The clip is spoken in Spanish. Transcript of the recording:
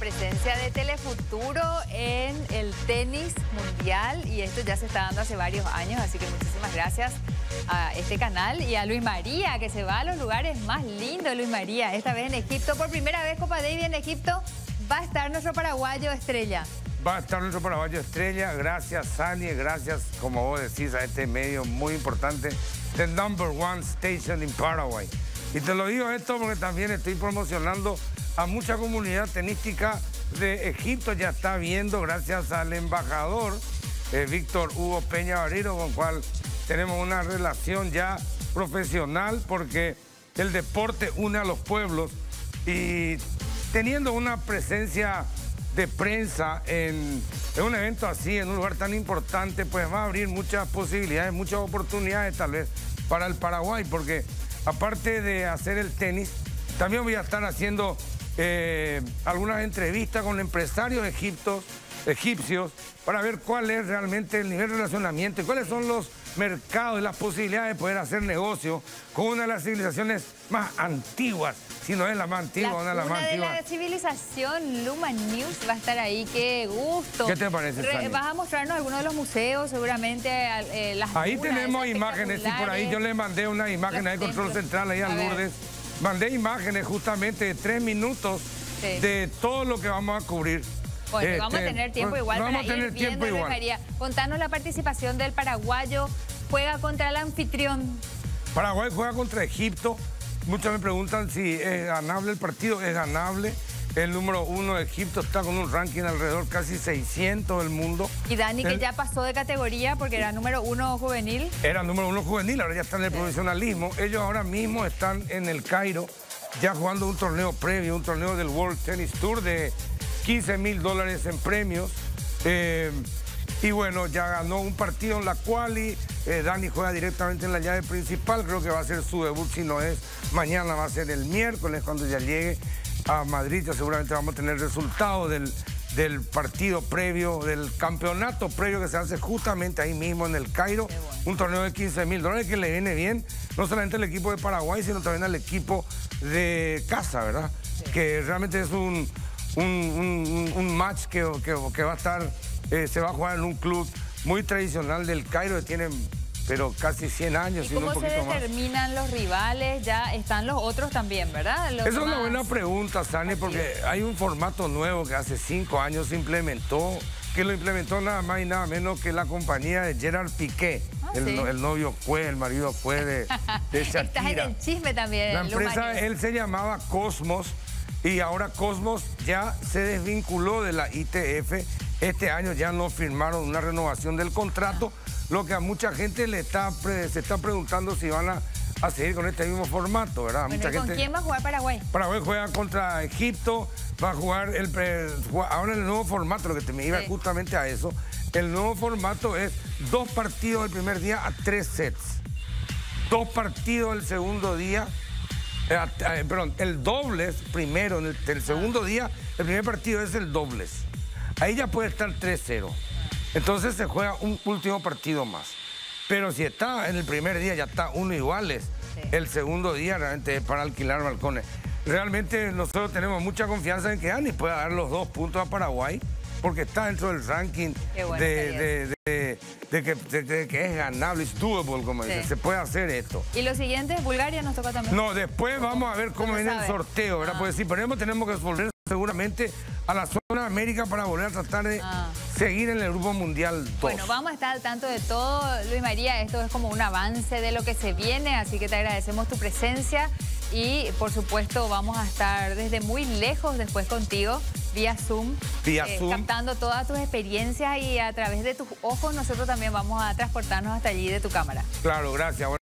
presencia de Telefuturo en el tenis mundial y esto ya se está dando hace varios años, así que muchísimas gracias a este canal y a Luis María, que se va a los lugares más lindos. Luis María, esta vez en Egipto, por primera vez Copa Davis en Egipto, va a estar nuestro paraguayo estrella. Va a estar nuestro paraguayo estrella, gracias Sani, gracias, como vos decís, a este medio muy importante, the #1 station in Paraguay. Y te lo digo esto porque también estoy promocionando a mucha comunidad tenística de Egipto. Ya está viendo, gracias al embajador Víctor Hugo Peña Barrero, con el cual tenemos una relación ya profesional, porque el deporte une a los pueblos, y teniendo una presencia de prensa en un evento así, en un lugar tan importante, pues va a abrir muchas posibilidades, muchas oportunidades tal vez para el Paraguay, porque aparte de hacer el tenis, también voy a estar haciendo algunas entrevistas con empresarios egipcios para ver cuál es realmente el nivel de relacionamiento y cuáles son los mercados y las posibilidades de poder hacer negocio con una de las civilizaciones más antiguas, si no es la más antigua, una de las más antiguas. Una de la civilización, Luma News va a estar ahí, qué gusto. ¿Qué te parece, Sani? Vas a mostrarnos algunos de los museos, seguramente las ahí tenemos imágenes, y por ahí yo le mandé una imagen al control central, ahí a Lourdes. Mandé imágenes justamente de 3 minutos de todo lo que vamos a cubrir. Bueno, vamos a tener tiempo igual para ir viendo, Luis María. Contanos la participación del paraguayo. Juega contra el anfitrión. Paraguay juega contra Egipto. Muchos me preguntan si es ganable el partido. Es ganable. El número 1 de Egipto está con un ranking alrededor casi 600 del mundo. Y Dani, que ya pasó de categoría porque era número 1 juvenil. Era número 1 juvenil, ahora ya está en el profesionalismo. Ellos ahora mismo están en el Cairo, ya jugando un torneo previo, un torneo del World Tennis Tour de $15.000 en premios. Y bueno, ya ganó un partido en la quali. Dani juega directamente en la llave principal. Creo que va a ser su debut, si no es mañana, va a ser el miércoles cuando ya llegue a Madrid. Ya seguramente vamos a tener resultados del partido previo, del campeonato previo que se hace justamente ahí mismo en el Cairo. Bueno. Un torneo de $15.000 que le viene bien, no solamente al equipo de Paraguay, sino también al equipo de casa, ¿verdad? Sí. Que realmente es un match que va a estar, se va a jugar en un club muy tradicional del Cairo, que tiene pero casi 100 años. ¿Y cómo se determinan los rivales? Ya están los otros también, ¿verdad? Esa es una buena pregunta, Sani, porque hay un formato nuevo que hace 5 años se implementó, que lo implementó nada más y nada menos que la compañía de Gerard Piqué, el novio Cue, el marido Cue de Shakira. Estás en el chisme también. La empresa, él se llamaba Cosmos, y ahora Cosmos ya se desvinculó de la ITF. Este año ya no firmaron una renovación del contrato, lo que a mucha gente se está preguntando si van a seguir con este mismo formato, ¿verdad? Bueno, ¿y con quién va a jugar Paraguay? Paraguay juega contra Egipto, va a jugar ahora el nuevo formato, lo que me iba justamente a eso. El nuevo formato es 2 partidos el primer día a 3 sets. 2 partidos el segundo día, perdón, el dobles primero, en el segundo día, el primer partido es el dobles. Ahí ya puede estar 3-0. Entonces se juega un último partido más. Pero si está en el primer día, ya está 1 iguales. El segundo día realmente es para alquilar balcones. Realmente nosotros tenemos mucha confianza en que Dani pueda dar los 2 puntos a Paraguay, porque está dentro del ranking de que es ganable, es doable, como dice. Se puede hacer esto. ¿Y lo siguiente, Bulgaria nos toca también? No, después vamos a ver cómo viene el sorteo, ¿verdad? Porque si ponemos, tenemos que volver seguramente a la zona de América para volver a tratar de seguir en el Grupo Mundial 2. Bueno, vamos a estar al tanto de todo, Luis María. Esto es como un avance de lo que se viene, así que te agradecemos tu presencia y, por supuesto, vamos a estar desde muy lejos después contigo, vía Zoom, captando todas tus experiencias, y a través de tus ojos nosotros también vamos a transportarnos hasta allí de tu cámara. Claro, gracias.